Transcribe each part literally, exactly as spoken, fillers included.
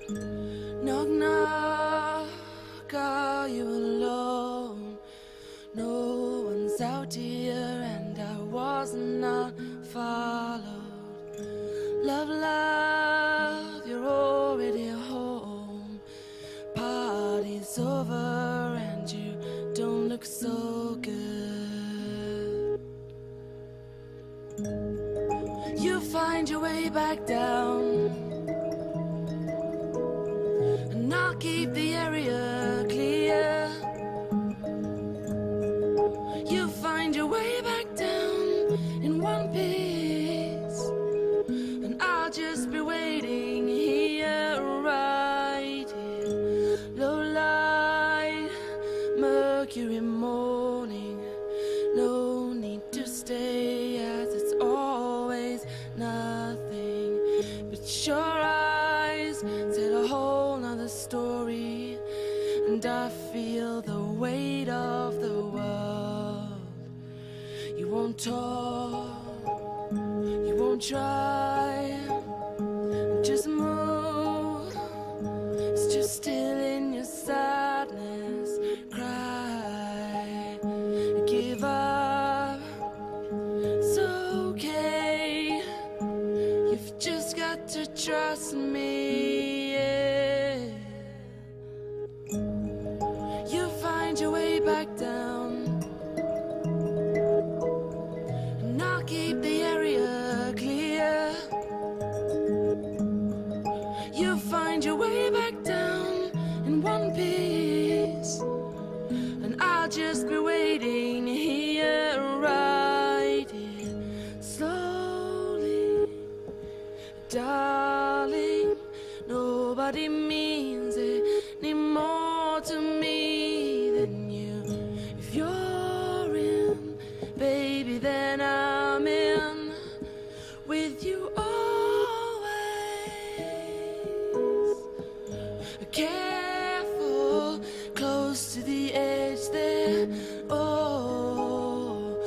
Knock, knock, are you alone? No one's out here and I was not followed. Love, love, you're already home. Party's over and you don't look so good. You find your way back down, and I'll keep the area clear. You find your way back down in one piece, and I'll just be waiting here, right here. Low light, Mercury morning. No need to stay, as it's always nothing but your eyes tell a whole nother story, and I feel the weight of the world. You won't talk, you won't try, just move. It's just still in your sadness. Cry, give up, it's okay. You've just got to trust me, yeah. You find your way back down, and I'll keep the area clear. You find your way back down in one piece, and I'll just be waiting here, right here. Slowly, darling, nobody means any more to me than you. If you're in, baby, then I'm in with you always. Careful, close to the edge there. Oh,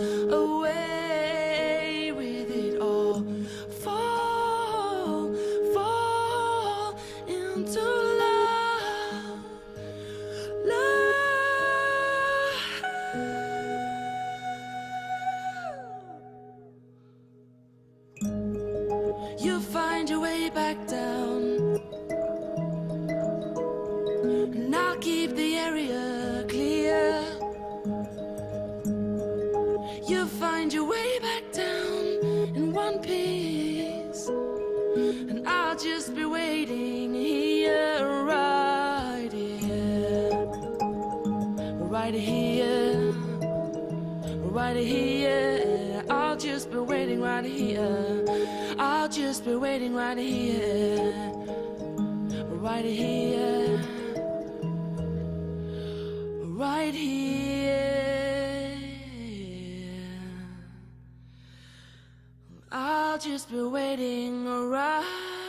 away with it all. Fall, fall into love, love. You find your way back down, and I'll keep the area clear. You find your way back down in one piece, and I'll just be waiting here, right here. Right here, right here. I'll just be waiting right here. I'll just be waiting right here, right here, right here. I'll just be waiting right